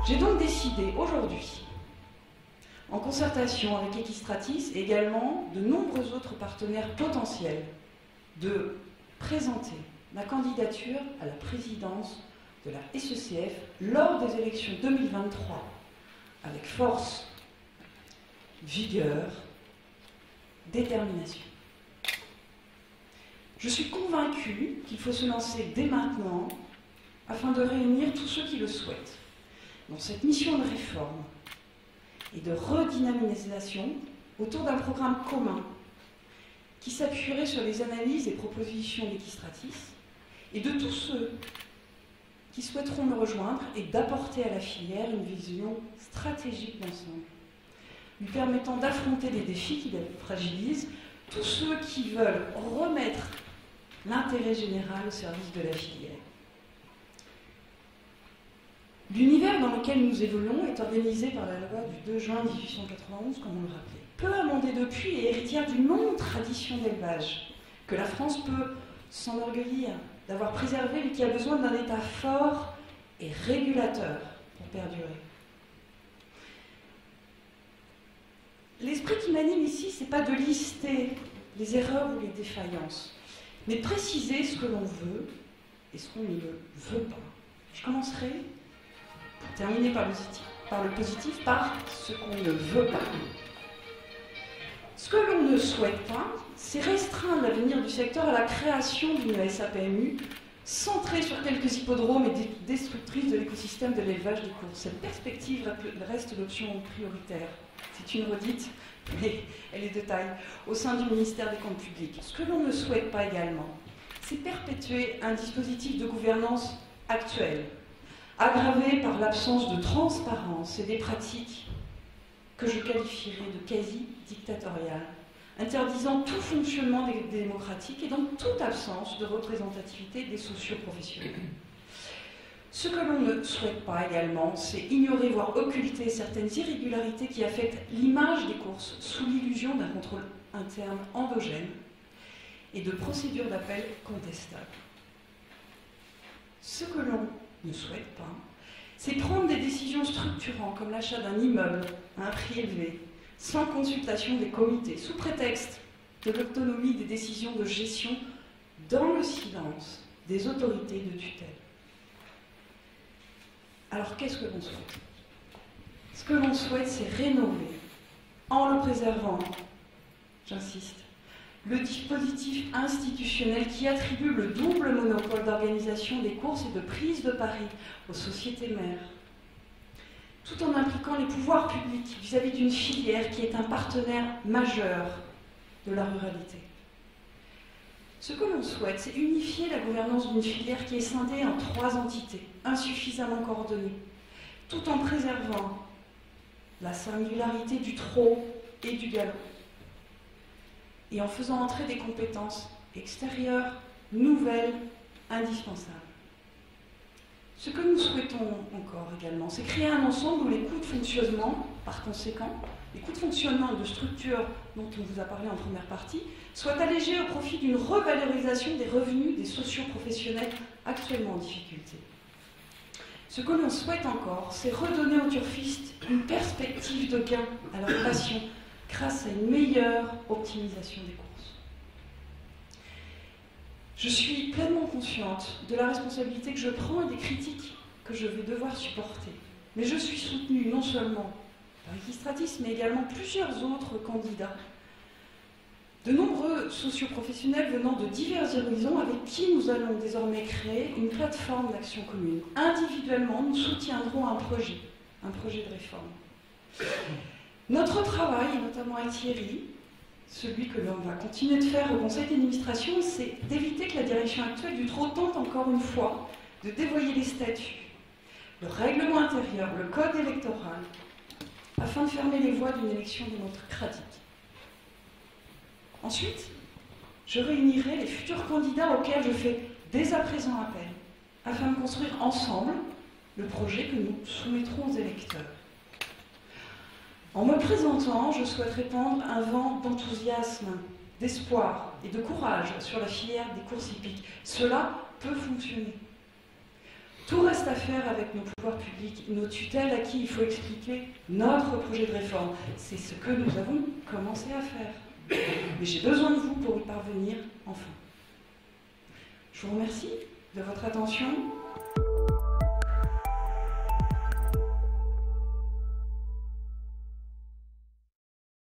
J'ai donc décidé aujourd'hui, en concertation avec Equistratis et également de nombreux autres partenaires potentiels, de présenter ma candidature à la présidence de la SECF lors des élections 2023 avec force, vigueur, détermination. Je suis convaincue qu'il faut se lancer dès maintenant afin de réunir tous ceux qui le souhaitent dans cette mission de réforme et de redynamisation autour d'un programme commun qui s'appuierait sur les analyses et propositions d'Equistratis et de tous ceux qui souhaiteront me rejoindre et d'apporter à la filière une vision stratégique d'ensemble, lui permettant d'affronter les défis qui la fragilisent, tous ceux qui veulent remettre l'intérêt général au service de la filière. L'univers dans lequel nous évoluons est organisé par la loi du 2 juin 1891, comme on le rappelait. Peu amendée depuis et héritière d'une longue tradition d'élevage, que la France peut s'enorgueillir d'avoir préservé, mais qui a besoin d'un État fort et régulateur pour perdurer. L'esprit qui m'anime ici, ce n'est pas de lister les erreurs ou les défaillances, mais préciser ce que l'on veut et ce qu'on ne veut pas. Je commencerai, pour terminer par le positif, par ce qu'on ne veut pas. Ce que l'on ne souhaite pas, c'est restreindre l'avenir du secteur à la création d'une SAPMU centrée sur quelques hippodromes et destructrice de l'écosystème de l'élevage des courses. Cette perspective reste l'option prioritaire. C'est une redite, mais elle est de taille, au sein du ministère des Comptes publics. Ce que l'on ne souhaite pas également, c'est perpétuer un dispositif de gouvernance actuel, aggravé par l'absence de transparence et des pratiques que je qualifierais de quasi-dictatoriales, interdisant tout fonctionnement démocratique et donc toute absence de représentativité des socioprofessionnels. Ce que l'on ne souhaite pas également, c'est ignorer, voire occulter certaines irrégularités qui affectent l'image des courses sous l'illusion d'un contrôle interne endogène et de procédures d'appel contestables. Ce que l'on ne souhaite pas, c'est prendre des décisions structurantes comme l'achat d'un immeuble à un prix élevé, sans consultation des comités, sous prétexte de l'autonomie des décisions de gestion dans le silence des autorités de tutelle. Alors qu'est-ce que l'on souhaite? Ce que l'on souhaite, c'est rénover, en le préservant, j'insiste, le dispositif institutionnel qui attribue le double monopole d'organisation des courses et de prise de paris aux sociétés mères, tout en impliquant les pouvoirs publics vis-à-vis d'une filière qui est un partenaire majeur de la ruralité. Ce que l'on souhaite, c'est unifier la gouvernance d'une filière qui est scindée en 3 entités, insuffisamment coordonnées, tout en préservant la singularité du trot et du galop, et en faisant entrer des compétences extérieures, nouvelles, indispensables. Ce que nous souhaitons encore également, c'est créer un ensemble où les coûts de fonctionnement, par conséquent, les coûts de fonctionnement de structures dont on vous a parlé en première partie, soient allégés au profit d'une revalorisation des revenus des socioprofessionnels actuellement en difficulté. Ce que l'on souhaite encore, c'est redonner aux turfistes une perspective de gain à leur passion grâce à une meilleure optimisation des courses. Je suis pleinement consciente de la responsabilité que je prends et des critiques que je vais devoir supporter. Mais je suis soutenue non seulement par Equistratis, mais également plusieurs autres candidats, de nombreux socioprofessionnels venant de divers horizons avec qui nous allons désormais créer une plateforme d'action commune. Individuellement, nous soutiendrons un projet de réforme. Notre travail, et notamment avec Thierry, celui que l'on va continuer de faire au conseil d'administration, c'est d'éviter que la direction actuelle du trot tente encore une fois de dévoyer les statuts, le règlement intérieur, le code électoral, afin de fermer les voies d'une élection démocratique. Ensuite, je réunirai les futurs candidats auxquels je fais dès à présent appel, afin de construire ensemble le projet que nous soumettrons aux électeurs. En me présentant, je souhaite répandre un vent d'enthousiasme, d'espoir et de courage sur la filière des courses hippiques. Cela peut fonctionner. Tout reste à faire avec nos pouvoirs publics, nos tutelles à qui il faut expliquer notre projet de réforme. C'est ce que nous avons commencé à faire. Mais j'ai besoin de vous pour y parvenir enfin. Je vous remercie de votre attention.